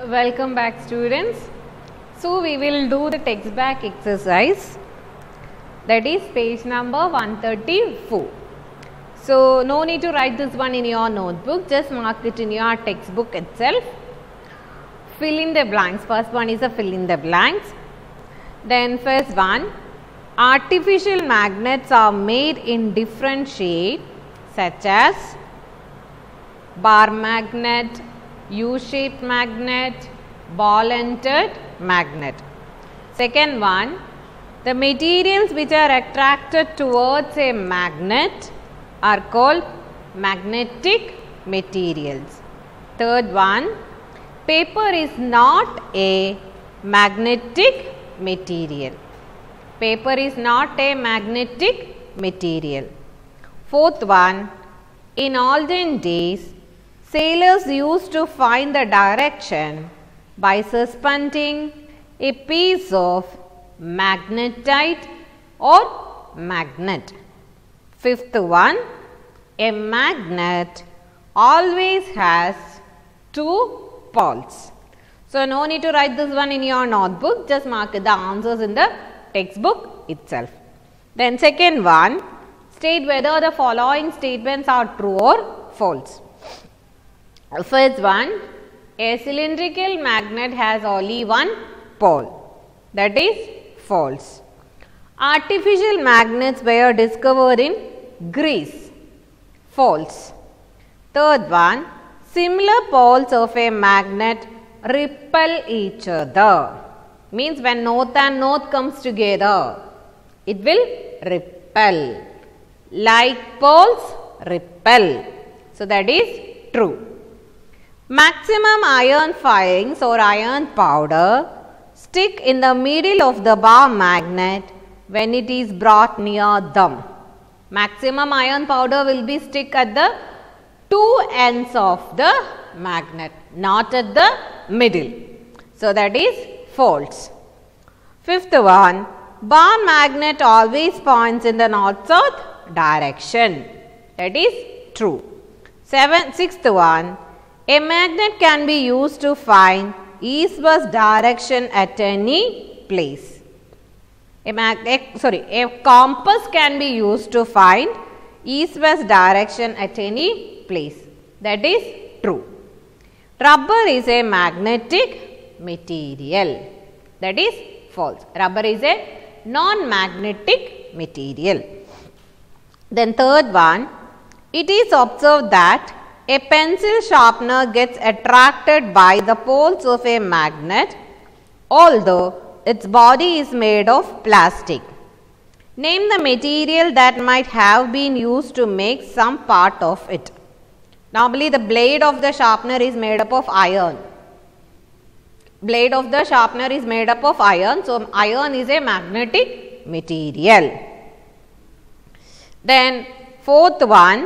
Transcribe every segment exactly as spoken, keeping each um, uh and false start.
Welcome back, students. So we will do the text back exercise, that is page number one thirty-four. So no need to write this one in your notebook, just mark it in your textbook itself. Fill in the blanks. First one is a fill in the blanks. Then first one, artificial magnets are made in different shades such as bar magnet, U-shaped magnet, ball-entered magnet. Second one, the materials which are attracted towards a magnet are called magnetic materials. Third one, paper is not a magnetic material. Paper is not a magnetic material. Fourth one, in olden days, sailors used to find the direction by suspending a piece of magnetite or magnet. Fifth one, a magnet always has two poles. So no need to write this one in your notebook, just mark the answers in the textbook itself. Then second one, state whether the following statements are true or false. First one, a cylindrical magnet has only one pole, that is false. Artificial magnets were discovered in Greece, false. Third one, similar poles of a magnet repel each other, means when north and north comes together, it will repel. Like poles repel, so that is true. Maximum iron filings or iron powder stick in the middle of the bar magnet when it is brought near them. Maximum iron powder will be stick at the two ends of the magnet, not at the middle. So that is false. Fifth one, bar magnet always points in the north-south direction. That is true. Seven, sixth one, a magnet can be used to find east-west direction at any place. A, mag a, sorry, a compass can be used to find east-west direction at any place. That is true. Rubber is a magnetic material. That is false. Rubber is a non-magnetic material. Then third one, it is observed that a pencil sharpener gets attracted by the poles of a magnet, although its body is made of plastic. Name the material that might have been used to make some part of it. Normally, the blade of the sharpener is made up of iron. Blade of the sharpener is made up of iron, so iron is a magnetic material. Then, fourth one,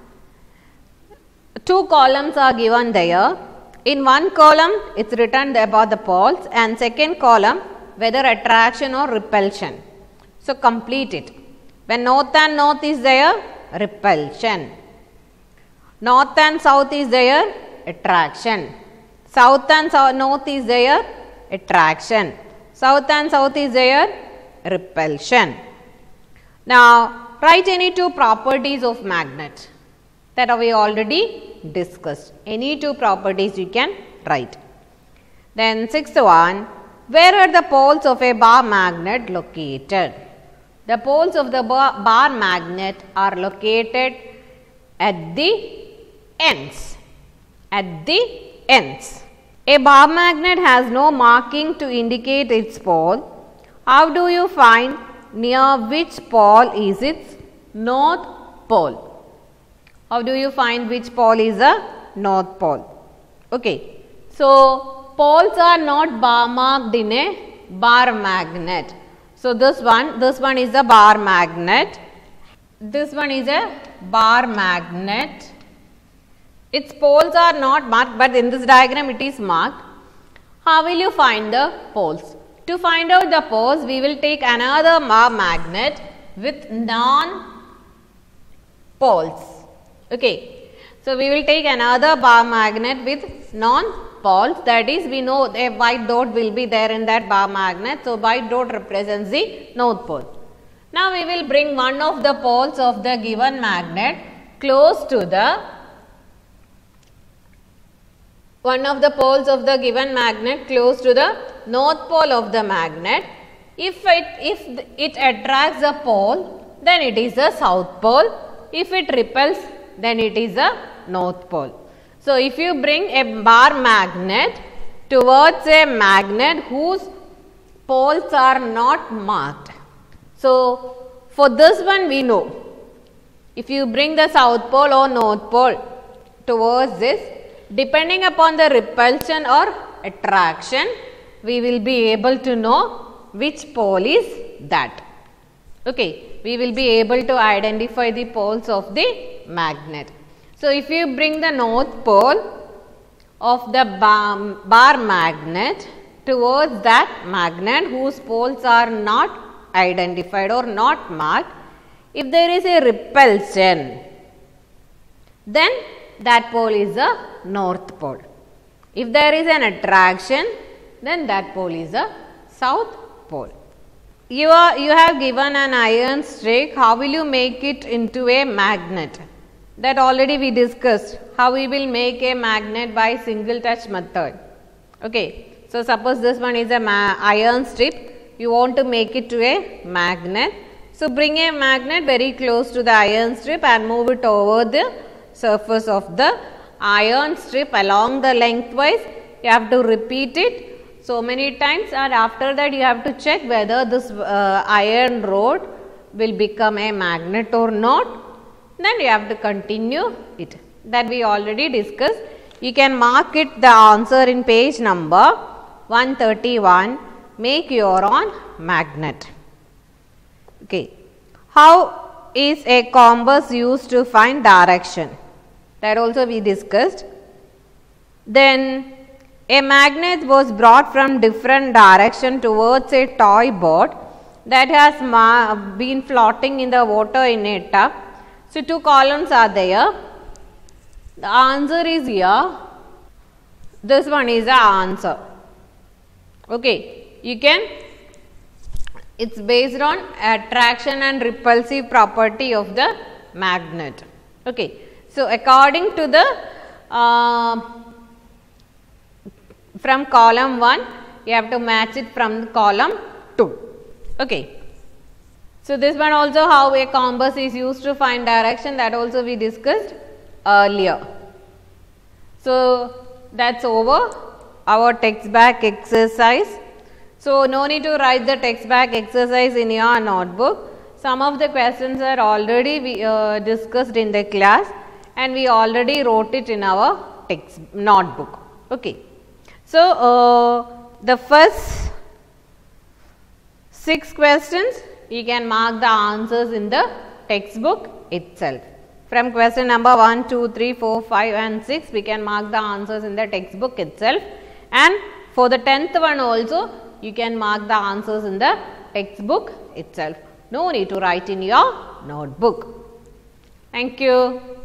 two columns are given there. In one column, it is written about the poles, and second column, whether attraction or repulsion. So, complete it. When north and north is there, repulsion. North and south is there, attraction. South and south, north is there, attraction. South and south is there, repulsion. Now, write any two properties of magnet that we already discussed. Any two properties you can write. Then sixth one, where are the poles of a bar magnet located? The poles of the bar, bar magnet are located at the ends. At the ends. A bar magnet has no marking to indicate its pole. How do you find near which pole is its north pole? How do you find which pole is the north pole? Okay. So, poles are not bar marked in a bar magnet. So, this one, this one is a bar magnet. This one is a bar magnet. Its poles are not marked, but in this diagram it is marked. How will you find the poles? To find out the poles, we will take another bar magnet with non poles. Okay. So, we will take another bar magnet with non-poles, that is we know a white dot will be there in that bar magnet. So, white dot represents the north pole. Now, we will bring one of the poles of the given magnet close to the one of the poles of the given magnet close to the north pole of the magnet. If it, if it attracts a pole, then it is a south pole. If it repels, then it is a north pole. So, if you bring a bar magnet towards a magnet whose poles are not marked. So, for this one we know, if you bring the south pole or north pole towards this, depending upon the repulsion or attraction, we will be able to know which pole is that. Okay, we will be able to identify the poles of the magnet. So, if you bring the north pole of the bar, bar magnet towards that magnet whose poles are not identified or not marked, if there is a repulsion, then that pole is a north pole. If there is an attraction, then that pole is a south pole. You, are, you have given an iron strake, how will you make it into a magnet? That already we discussed, how we will make a magnet by single touch method. Okay. So, suppose this one is a iron strip, you want to make it to a magnet. So, bring a magnet very close to the iron strip and move it over the surface of the iron strip along the lengthwise. You have to repeat it so many times, and after that you have to check whether this uh, iron rod will become a magnet or not. Then you have to continue it. That we already discussed. You can mark it the answer in page number one thirty-one. Make your own magnet. Okay. How is a compass used to find direction? That also we discussed. Then a magnet was brought from different direction towards a toy boat that has been floating in the water in a tub. So, two columns are there. The answer is here. This one is the answer. Okay. You can, it's based on attraction and repulsive property of the magnet. Okay. So, according to the uh, from column one, you have to match it from column two. Okay. So, this one also how a compass is used to find direction, that also we discussed earlier. So, that is over our text back exercise. So, no need to write the text back exercise in your notebook. Some of the questions are already we, uh, discussed in the class, and we already wrote it in our text notebook. Okay. So, uh, the first six questions you can mark the answers in the textbook itself. From question number one, two, three, four, five and six we can mark the answers in the textbook itself, and for the tenth one also you can mark the answers in the textbook itself. No need to write in your notebook. Thank you.